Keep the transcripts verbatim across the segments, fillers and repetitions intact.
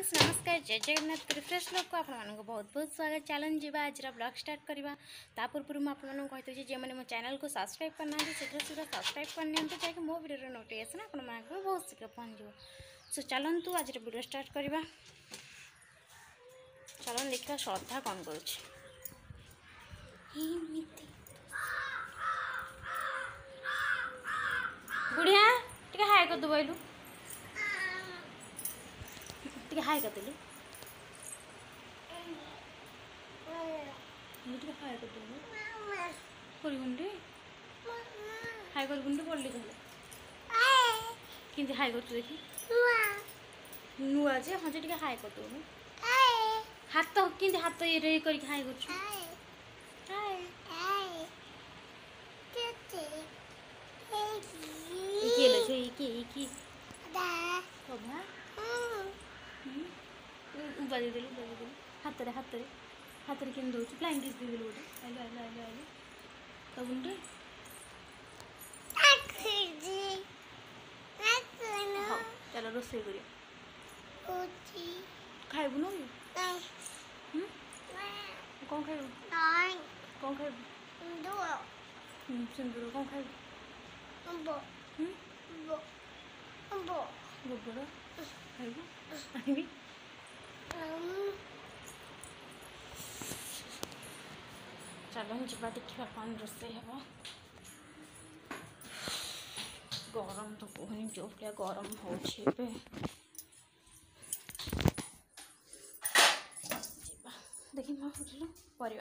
Friends नमस्कार जय Jagannath refresh लोक को आपको बहुत बहुत स्वागत। चलन जी आज ब्लॉग स्टार्ट करवा ता पूर्व मुझे कहते जो मैंने मो चैनल को सब्सक्राइब करना शीघ्र शीघ्र सब्सक्राइब करनी जाकि मो वीडियो नोटिफिकेशन आपको बहुत शीघ्र पहुँच। सो चलतु आज वीडियो स्टार्ट करवा। चलन देखा श्रद्धा कौन कर बुढ़िया टे हाय कर दुबलु टे हाय कर देलु मुझे हाय कर दूँ करगुंडे हाय करगुंडे पड़े कहले कि हाय कर देखी नुआ जे हाँ टे हाय कर दूँ हाथ कि हाथ ये कर हाय कर उबादी देलु उबादी देलु हाथ रे हाथ रे हाथ रे केम दौर फ्लाइंग किस दे देलु गोटे आइलो आइलो आइलो आइलो तब उनटे हाँ चलो रोसे करिया खाइबु न कौन खाइबु कौन खाइबु सिंदूर कौन खाइबु गोबर खाइबु आनिबी चलो जा देखा कौन रोसे हे गरम तो कहनी जो भाया गरम हो देखी माँ उठल पर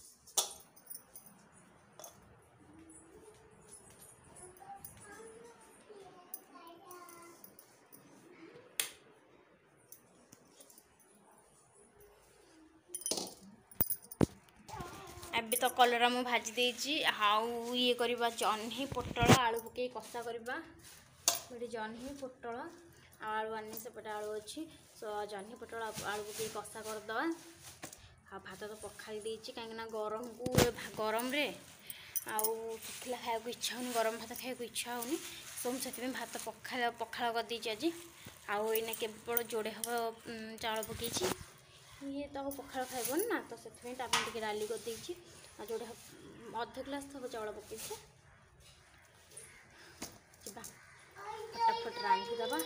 अभी तो कलरा मु भाजी देजी हाउ ये करवा जह्नी पोटल आलू पकई कषा करवा जह्नी पोटल आलू आनी सेपटे आलू अच्छी सो जह्नी पोटल आलू पकई कषा करदे आ भात तो पखाड़ी देची कहीं गरम को गरम रे आउ सुखला खाया इच्छा होनी गरम भात खाया इच्छा होनी सो मुझे भात पखा पखाड़ कर देची आज आउ एने केवल जोड़े हम चाउल पकई ये तो पखाड़ खाइबन ना तो से डाली कर देची जोड़े अध ग्लास हम चाउल पकई फटाफट रांधिदेवा।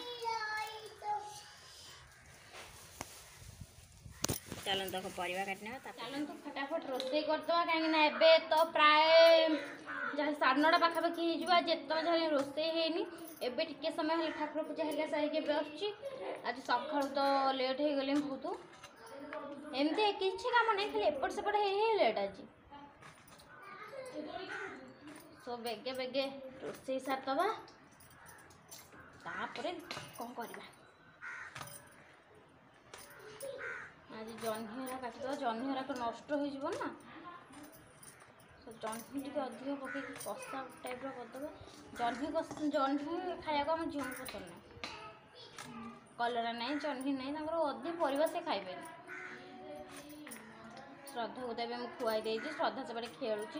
चलन तो परिवा काटने चलन तो फटाफट रोसे करदे कहीं तो प्राय जहाँ साढ़े नौटा पाखापाखि जित जहाँ रोसे है एबे टिके समय हेल्ले ठाकुर पूजा हेल्ला सारिके बसुची आज सका तो लेट हो गले बहुत एमती किसी कम नहीं खाली एपट सेपट है लेट आज सो बेगे बेगे रोसे सारदे तापर कौन करवा आज जह्नी काटिद जह्नी नष्ट हो ना जह्नी टे अधिक पकई कषा टाइप करदे जह्नी जह्नी खाया आम झील पसंद ना कलरा ना जह्नी ना अधिक परिवा से खाइबे श्रद्धा को देवे मुझे खुआई देजी श्रद्धा से खेलुची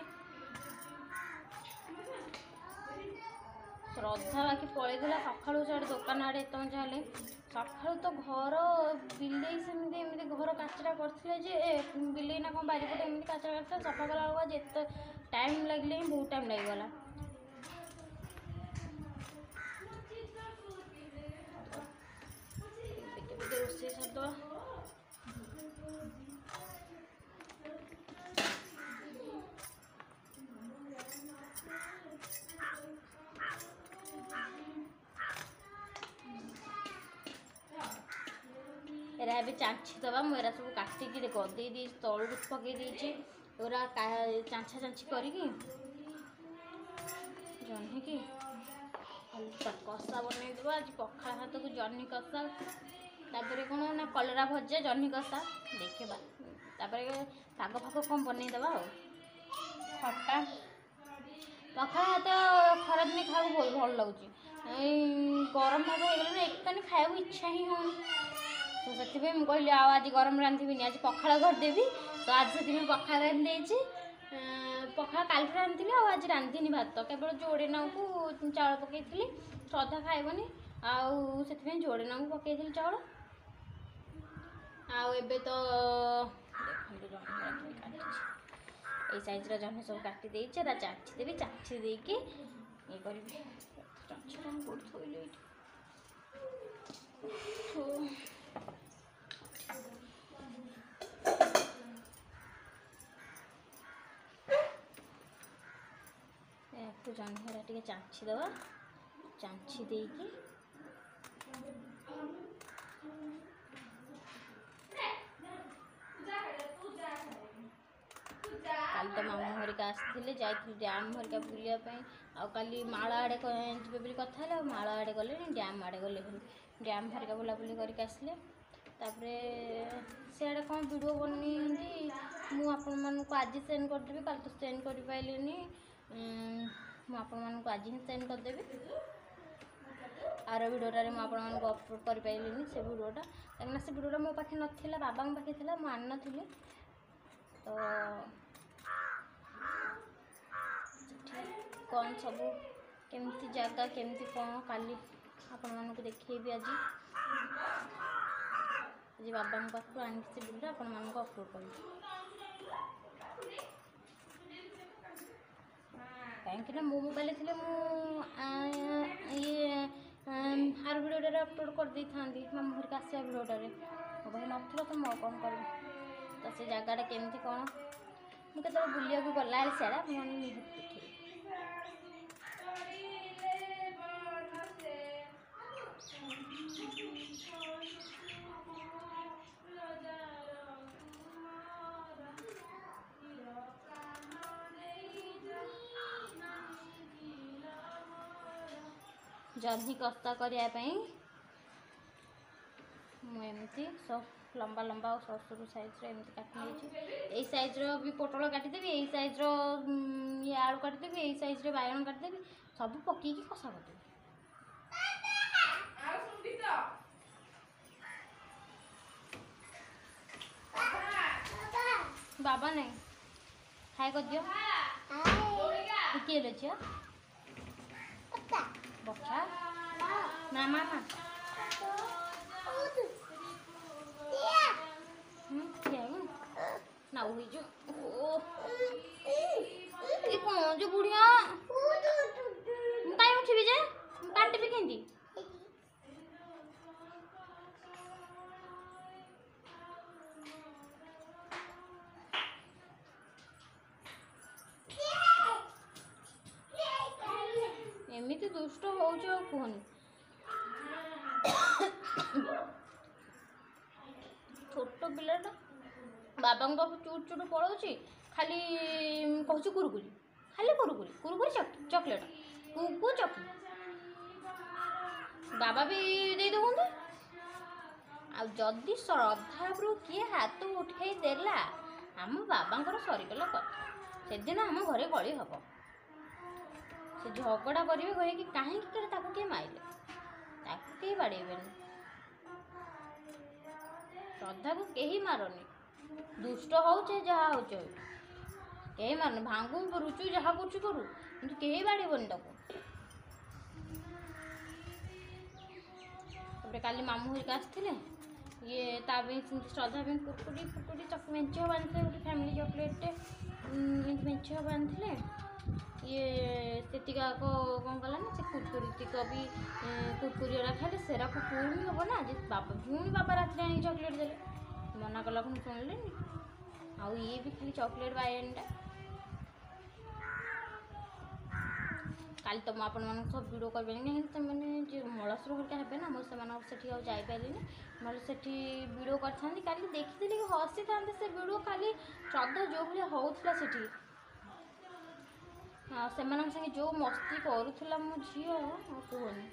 श्रद्धा बाकी पलैला सका साढ़े दुकान आड़े तुम जहाँ सका तो घर बिले सेमती घर काचरा करते बिले ना कौन बारीपटे एमती काचरा करते सफा कला जिते टाइम लगे बहुत टाइम लगीगला रोसे सारद एरा भी चाँची दबा मुझे सब काटिकी गदे दी तलू पकई देची एरा चाँछा चाँछी करी जह्नी की कषा बनई देव आज पखाड़ भात को जह्नी कषा तापर कौन ना कलरा भजा जह्नी कषा देखा शाग फाग कौन बनई देवा खटा पखाड़ भात खरा दिन खाया बहुत भल लगुच गरम भात हो गला खाया इच्छा ही हो तो से कहली आज गरम रांधि आज पखाड़ करदेवी तो आज से पखाड़ रांधि पखाड़ काल रांधि आज रांधिनी भात केवल जोड़े ना को चाउल पकई श्रद्धा खाइबनी आउ से जोड़े ना पकई चाउल आउ एबे तो देखो जह्नी काटी ए साइज जह्नी सब काटी देचे चाची देवी चाची देके ये करी चाची गोड़ थोइले तो जह्नी टे चाची दवा चाची देकी कल तो मामू हरिका आसते जाइए डैम हरिका बुलापी आली माल आड़े जी कथा है माल आड़े गले डैम आड़े गले डैम हरिका बुलाबुली करके आसले सियाड़े कौन वीडियो बनी मुझे आज सेंड करदेवी कल तो सेंड कर पारे मुझे आज ही सेंड करदेवी आर भिडियोटे मुझे अपलोड कर पारे से भिडियोटा कहीं से भिडियोटा मो पाखे नाला बाबा पाखे थी मुझे आन नी तो कौन सब केमती जगह केमती कौन काली आपण मानक देखी आज आज बाबा पाखु आनी से भिडियो आपण मानक अपलोड कर कहीं मो मोबाइल थी ये आर भिडियोटे अपलोड कर दी था मामू घर आसा भिडियोटे मोबाइल नाला तो मुझे कौन कर तो से जगटा केमती कौन मुझे बुलिया गला सियाड़ा निहाती जह्नी कस्ता करने मुझे सब लंबा लंबा और सर सर साइज एमती काटी यही साइज भी पोटल काटिदेवी यही साइज ये आलू काटिदेवी यही साइज बैगन काटिदेवी सब पकईकी कषा करदेवी बाबा नहीं खाए कर दियो किए झील बच्चा ना मामा ना हुई जो ये कौन जो बुढ़िया कहीं उठी जे काट भी केंदी एमती दुष्ट हो कहनी छोट पिलाटा बाबा चुट चुट पड़ोची खाली कहूँ कुरकुरी खाली कुरकुरी कुरकुरी चॉकलेट कुकु चॉकलेट बाबा भी दे दे आदि श्रद्धा किए हाथ उठे देला आम बाबा सरीगला कथा से दिन आम घरे गली हम से झगड़ा करेंगे कहे कि कहीं किए माइले कहीं बाड़ेबे श्रद्धा को कहीं मारनी दुष्ट हो जहाँ हो कहीं मारनी भांगू रुचु जहाँ कुछ करू कि कहीं बाड़ेबनी तक काली मामू हरिका आसते ये श्रद्धा कुरकुरी फुकुरी चक मेंचे बांधे गोटे फैमिली चॉकलेट मेंचे बांधे ये सेतिका को कौन कला ना से कुरकुरी तिक भी कुरकुरी वाला खाले सेरा को पूर्णी हम ना जे बाबा पुणी बाबा रात आनी चॉकलेट दे मना कला पुणी शुणिले आउ ये भी खाली चॉकलेट बायनटा काली तो मुझे आपण मानक सब वीडियो करबे कहीं मलसर हरिका हे ना मुझे से जापारे ना से वीडियो कर काली देखी कि हसी था से वीडियो खाली श्रद्धा जो भाई होता से हाँ से संगे जो मस्ती करूला मो झी कहनी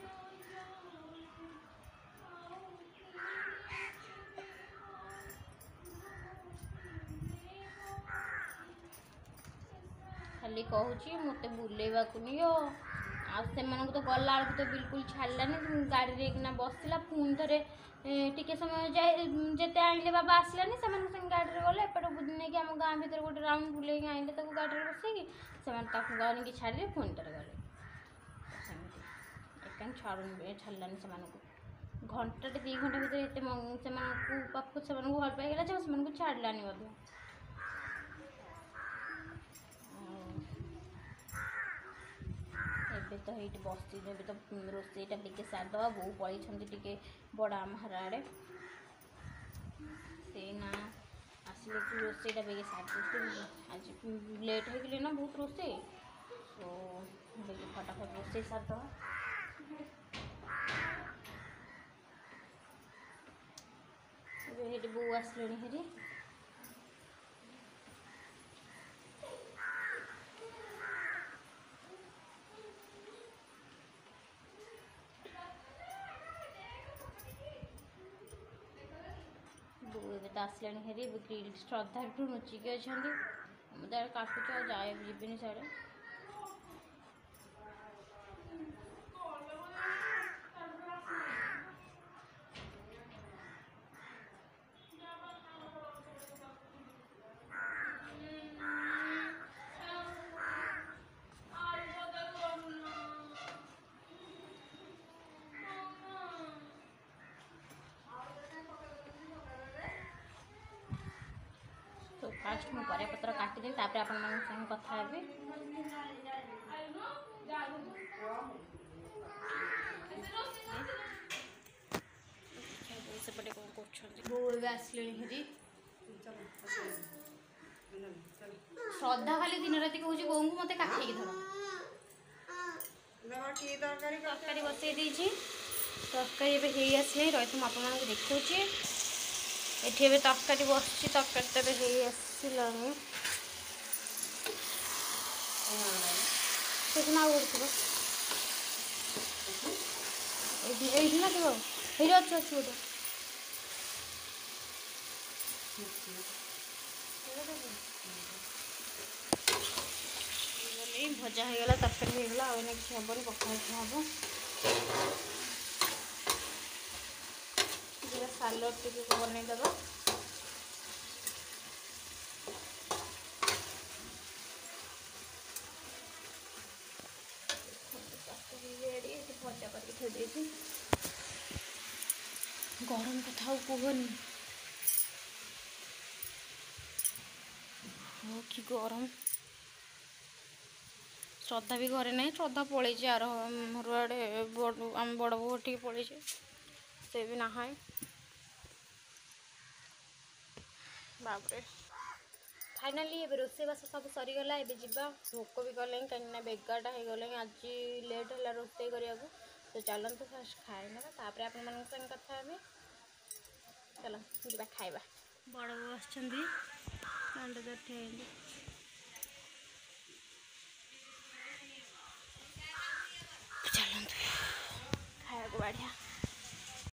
खाली कहूँ मत बुलेवा नहीं आसे तो गला तो बिल्कुल छाड़लानी गाड़ी में बसला पुणी थे टिके समय जाए जिते आइले बाबा आसलानी से गाड़ी में गले एपटे बुद्धि नहीं आम गाँ भर गोटे राउंड बुले आइले गाड़ी में बसैकी से गाड़ी छाड़े पुणी थे गले एक छाड़ू छाड़लानी से घंटे दी घंटा भितर एत से पाखु से भल पाईगला जो से छाड़लानी ଏବେ ତ ଏଇଠି ବସିଛୁ ଏବେ ତ ରୋଷେଇଟା ଟିକେ ସାରିଦେବା ବୋଉ ପଳେଇଛନ୍ତି ଟିକେ ବଡ଼ ଆମ ଘର ଆଡ଼େ ସେଇ ନା ଆସିଲେ କି ରୋଷେଇଟା ବେଗେ ସାରିଦେଇଛୁ ଆଜି ଲେଟ୍ ହେଇଗଲି ନା ବହୁତ ରୋଷେଇ ତ ବେଗେ ଫଟାଫଟ ରୋଷେଇ ସାରିଦେବା ଏବେ ହେଇଠି ବୋଉ ଆସିଲେଣି ହେରି ଏବେ ତ ଆସିଲେଣି ହେରି ଗ୍ରିଲ୍ ଶ୍ରଦ୍ଧାଠୁ ଲୁଚିକି ଅଛନ୍ତି ମୁଁ ତ କାଟୁଛି ଆଉ ଯାଏ ଯିବିନି ସିଆଡ଼େ फास्ट मु परिया पत्र काटिदेवी तापर आपण मान संग कथा हेबी सेपटे कौन कर बोल आसले हेरी श्रद्धा खाली दिन राति कहूँ बोऊ को मत काटे धर तरकारी बसई देती तरकारी ए आसले रही तुम आप देखुची एठी ए तरकारी बस तरकारी तो आसला ना थी ये अच्छे अच्छे गोटे भजा होगा तरकारी होगा आना किसी हेनी पका हम सालड टी बनईदे भजा करके गरम कथा कहनी हो कि गरम श्रद्धा भी घरे ना श्रद्धा पलि आर मोर आड़े आम बड़ बो टी पलि से भी ना बापरे फाइनाली ए रोषेईबास सब सरीगला ए जा भोक भी कले कहीं बेगारटा हो गले आज लेट है रोषे करने तो चलते फास्ट खाए ना तापर आप कथा चलो जा खाइबा बड़ बो आसछंदी चलते खाया को बढ़िया।